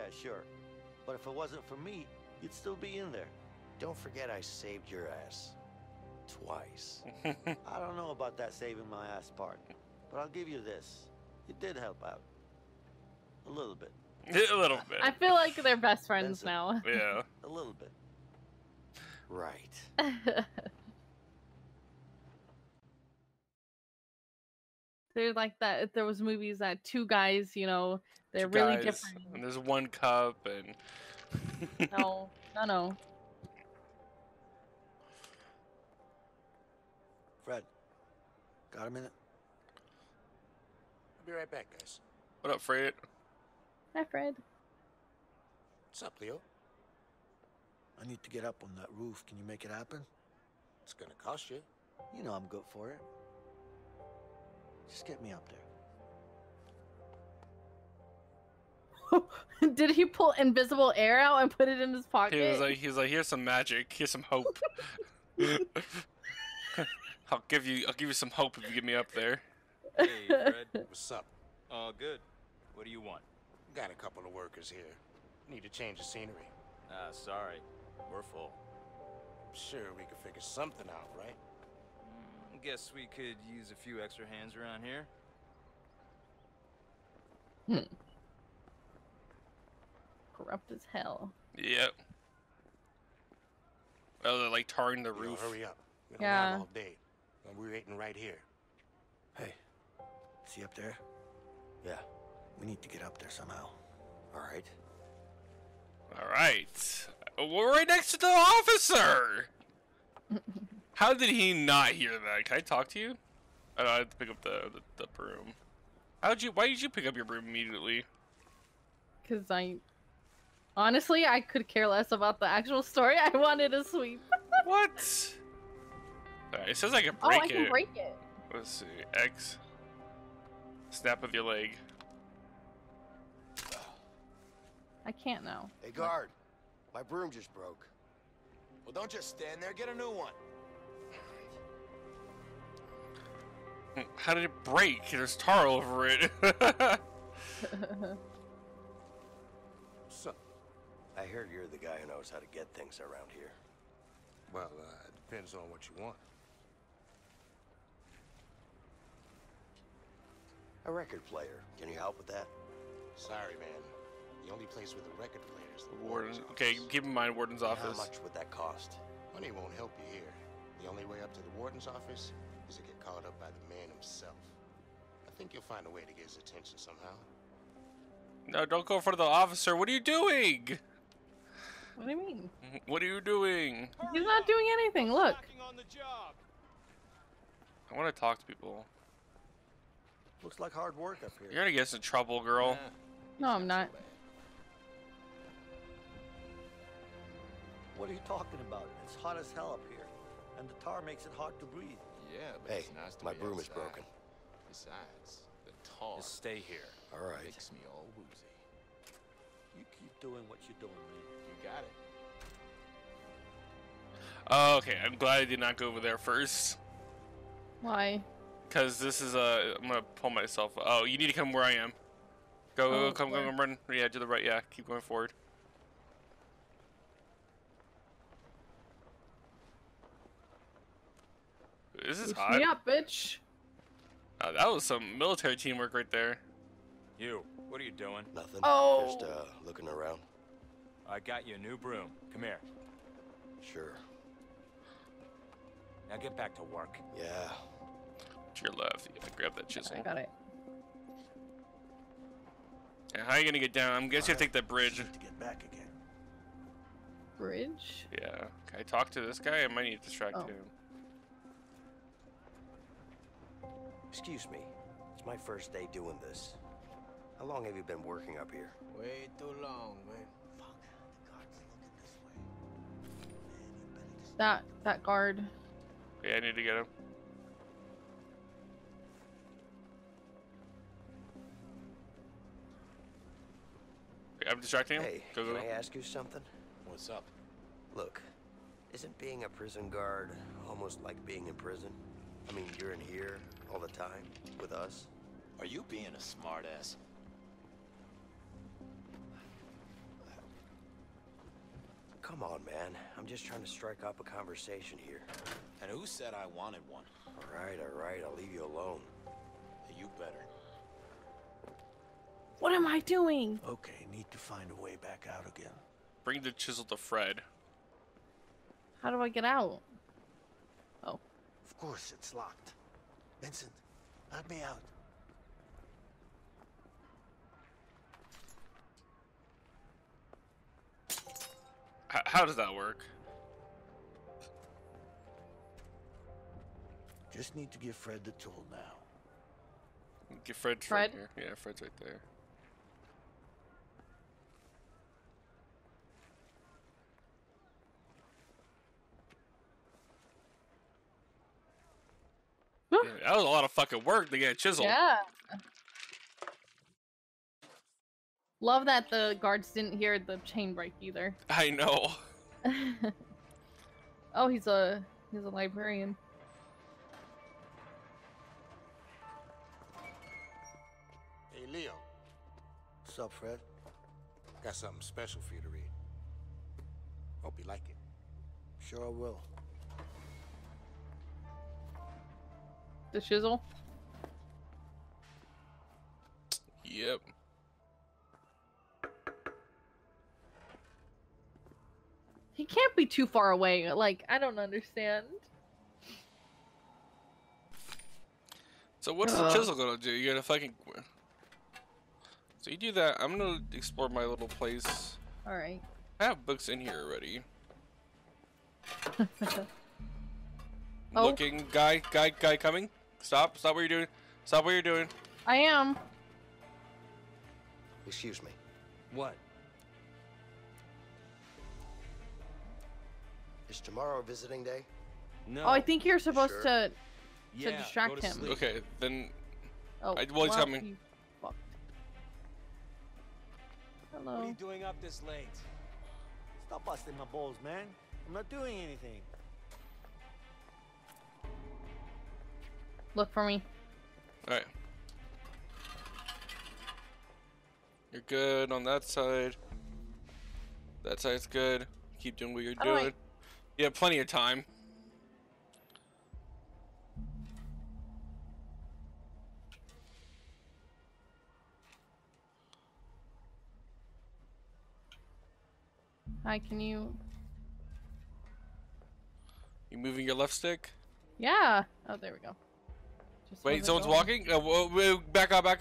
Yeah, sure. But if it wasn't for me, you'd still be in there. Don't forget I saved your ass. Twice. I don't know about that saving my ass part, but I'll give you this. You did help out. A little bit. A little bit. I feel like they're best friends Benson. now. Yeah. A little bit. Right. They're like that. If there was movies that two guys, you know, they're Two really guys, different. And there's one cup and. No, no. Fred, got a minute? I'll be right back, guys. What up, Fred? Hi, Fred. What's up, Leo? I need to get up on that roof. Can you make it happen? It's gonna cost you. You know I'm good for it. Just get me up there. Did he pull invisible air out and put it in his pocket? He was like, here's some magic, here's some hope. I'll give you some hope if you get me up there. Hey, Fred. What's up? All good. What do you want? Got a couple of workers here. Need to change the scenery. Sorry. We're full. Sure, we could figure something out, right? Guess we could use a few extra hands around here. Corrupt as hell. Yep. Oh, they're like tarring the roof. Hurry up. We don't Yeah. have all day. And we're waiting right here. Hey, see up there? Yeah, we need to get up there somehow. All right. All right. We're right next to the officer. How did he not hear that? Can I talk to you? I had to pick up the broom. Why did you pick up your broom immediately? Because honestly, I could care less about the actual story. I wanted to sweep. What? Alright, it says I can Oh, break I it. can break it. Let's see. X. Snap with your leg. I can't now. Hey, guard. My broom just broke. Well, don't just stand there. Get a new one. How did it break? There's tar over it. So, I heard you're the guy who knows how to get things around here. well, it depends on what you want. A record player. Can you help with that? Sorry, man. The only place with a record player is the Warden. warden's Okay, office. keep in mind Warden's How office. much would that cost? Money won't help you here. The only way up to the warden's office is to get called up by the man himself. I think you'll find a way to get his attention somehow. No, don't go in front of the officer. What are you doing? What do you mean? What are you doing? He's not doing anything. Look. I want to talk to people. Looks like hard work up here. You're gonna get us in trouble, girl. No, I'm not. What are you talking about? It's hot as hell up here, and the tar makes it hard to breathe. Yeah, but Hey, it's nice to my be broom is outside. broken. Besides, the tar Just stay here. All right. makes me all woozy. You keep doing what you're doing, man. You got it. Oh, okay. I'm glad I did not go over there first. Why? Because this is I'm gonna pull myself. Oh, you need to come where I am. Go, Oh, come, where? run. Yeah, to the right. Yeah, keep going forward. This is Boost hot. me up, bitch. That was some military teamwork right there. You, what are you doing? Nothing. Oh. Just looking around. I got you a new broom. Come here. Sure. Now get back to work. Yeah. To your left. You gotta grab that chisel. I got it. Yeah, how are you gonna get down? I'm guessing you have to take that bridge. Need to get back again. Bridge? Yeah. Can I talk to this guy? I might need to distract Oh. him. Excuse me. It's my first day doing this. How long have you been working up here? Way too long, man. Fuck. The guard's looking this way. Man, you better just... That guard. Yeah, I need to get him. Yeah, I'm distracting him. Hey, Go, can go, I go. ask you something? What's up? Look, isn't being a prison guard almost like being in prison? I mean, you're in here all the time with us. Are you being a smartass? come on, man. I'm just trying to strike up a conversation here. And who said I wanted one? All right. I'll leave you alone. You better. What am I doing? Okay, need to find a way back out again. Bring the chisel to Fred. How do I get out? Oh. Of course, it's locked. Vincent, help me out. How does that work? Just need to give Fred the tool now. Get Fred's Fred? right here. Yeah, Fred's right there. Whew. Yeah, that was a lot of fucking work to get a chisel. Yeah. Love that the guards didn't hear the chain break either. I know. Oh, he's a librarian. Hey, Leo. What's up, Fred? Got something special for you to read. Hope you like it. Sure I will. The chisel. Yep. He can't be too far away. Like, I don't understand. So what's the chisel gonna do? You gotta fucking... So you do that. I'm gonna explore my little place. Alright. I have books in here already. Oh. Looking, guy coming. Stop what you're doing. Stop what you're doing. I am. Excuse me. What? Is tomorrow visiting day? No. Oh, I think you're supposed Sure. to Yeah, distract go to him. sleep. Okay, then Oh, well, he's coming. you fucked. What Hello. are you doing up this late? Stop busting my balls, man. I'm not doing anything. Look for me. Alright. You're good on that side. That side's good. Keep doing what you're How do I- doing. You have plenty of time. Hi, can you? You moving your left stick? Yeah. Oh, there we go. Just Wait, wasn't someone's going. walking? Whoa, back up.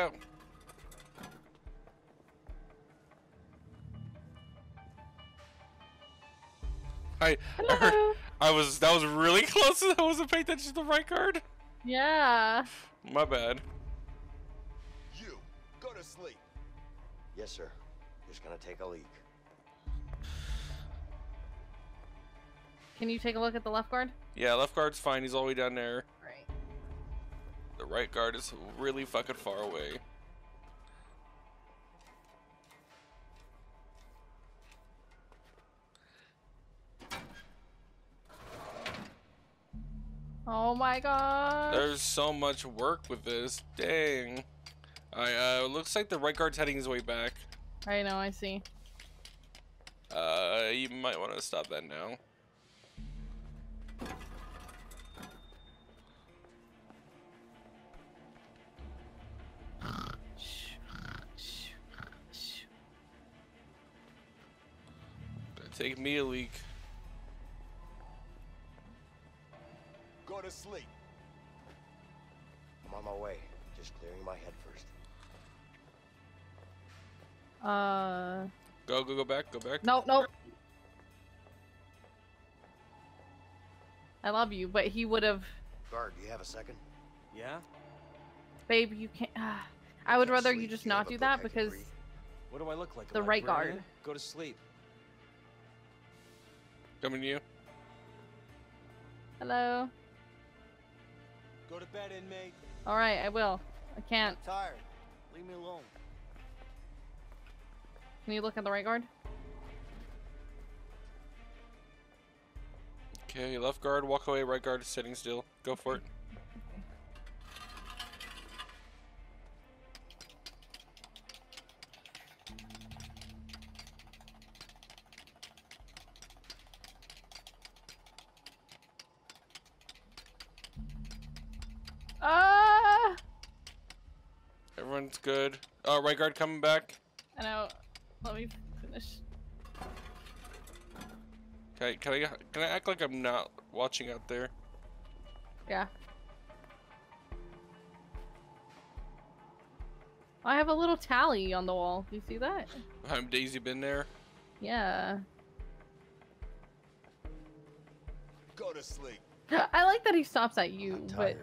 I heard, Hello. that was really close. I wasn't paying attention to the right card. Yeah. My bad. You, go to sleep. Yes, sir. Just gonna take a leak. Can you take a look at the left guard? Yeah, left guard's fine. He's all the way down there. Right. The right guard is really fucking far away. Oh my god. There's so much work with this. Dang. Looks like the right guard's heading his way back. I know, I see. You might want to stop that now. Gonna take me a leak. Go to sleep. I'm on my way. Just clearing my head first. Go back, go back. Nope. I love you, but he would have. Guard, do you have a second? Yeah? Babe, you can't. I would can't rather sleep. you just Do you have not a do book that I can because read? What do I look like? a the right librarian? guard. Go to sleep. Coming to you. Hello. Go to bed, inmate. All right, I will. I can't. I'm tired. Leave me alone. Can you look at the right guard? Okay, left guard, walk away. Right guard is sitting still. Go for it. Everyone's good. Oh, right guard coming back. I know. Let me finish. Can I act like I'm not watching out there? Yeah. I have a little tally on the wall. Do you see that? Daisy been there? Yeah. Go to sleep. I like that he stops at you, I'm but tired.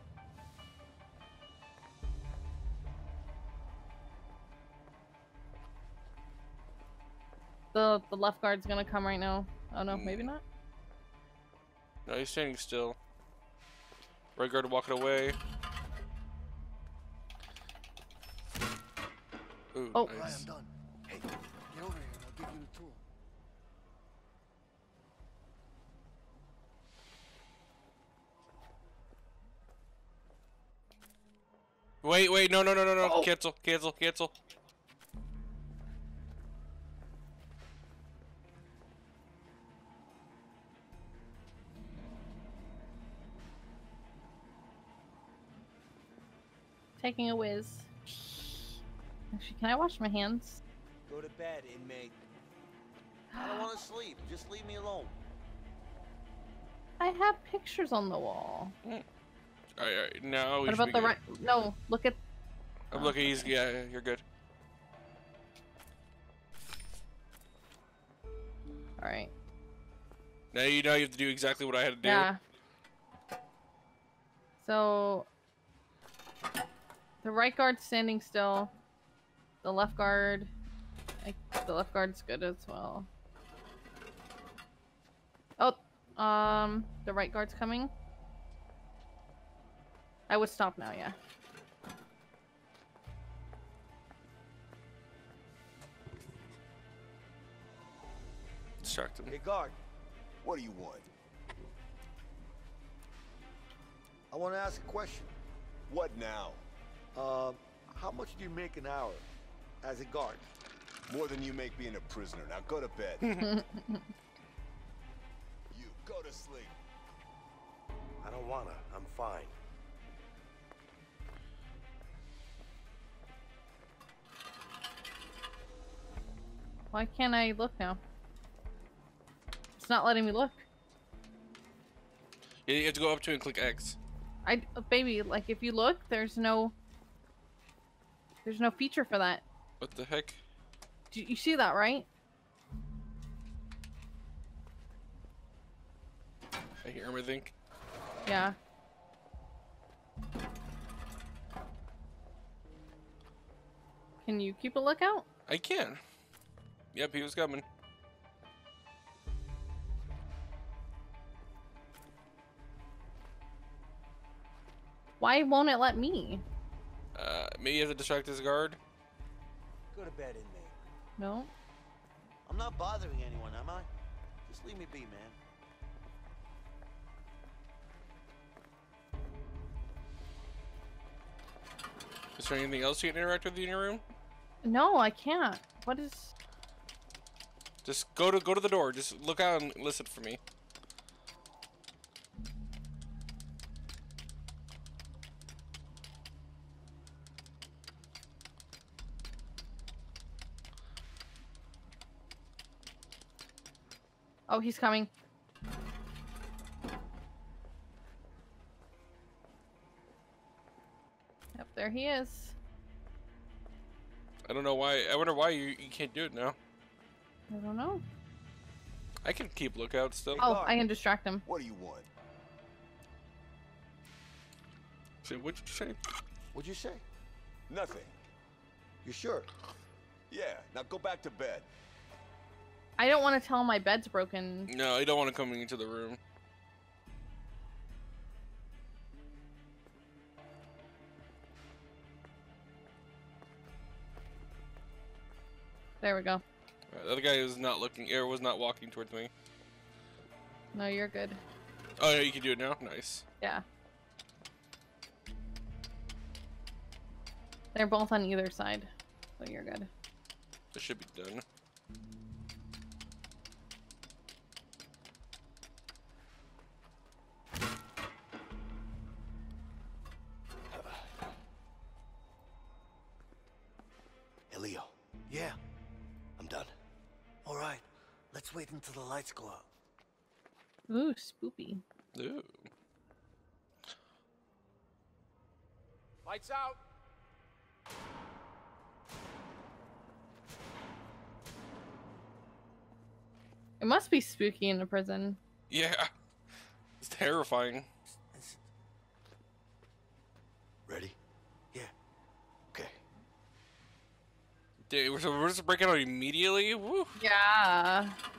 the left guard's gonna come right now. Oh no, maybe not. No, he's standing still. Right guard walking away. Ooh, Oh. Right, nice. I'm done. Hey, get over here and I'll give you the tool. Wait, no, Oh. cancel. Taking a whiz. Actually, can I wash my hands? Go to bed, inmate. I don't want to sleep. Just leave me alone. I have pictures on the wall. Alright, now we What should about be the good. right? No, look at. I'm looking, yeah, you're good. All right. Now you know you have to do exactly what I had to do. Yeah. So the right guard's standing still. The left guard, the left guard's good as well. Oh, the right guard's coming. I would stop now, yeah. Distract him. Hey, guard. What do you want? I want to ask a question. What now? How much do you make an hour as a guard? More than you make being a prisoner. Now go to bed. You go to sleep. I don't wanna. I'm fine. Why can't I look now? It's not letting me look. Yeah, you have to go up to it and click X. Baby, like if you look, there's no feature for that. What the heck? Do you see that, right? I hear him, I think. Yeah. Can you keep a lookout? I can. Yep, he was coming. Why won't it let me? Maybe you have to distract his guard. Go to bed, inmate. No. I'm not bothering anyone, am I? Just leave me be, man. Is there anything else you can interact with in your room? No, I can't. What is... Just go to the door. Just look out and listen for me. Oh, he's coming. Yep, there he is. I don't know why. I wonder why you can't do it now. I don't know. I can keep lookout still. Oh, I can distract him. What do you want? See, what'd you say? What'd you say? Nothing. You sure? Yeah, now go back to bed. I don't want to tell him my bed's broken. No, you don't want to come into the room. There we go. The other guy is not looking, or was not walking towards me. No, you're good. Oh, yeah, you can do it now? Nice. Yeah. They're both on either side, so you're good. This should be done. wait until the lights go out. Ooh, spoopy. Ooh. Lights out. It must be spooky in the prison. Yeah. It's terrifying. Listen. Ready? Yeah. Okay. Dude, we're just breaking out immediately? Woo. Yeah.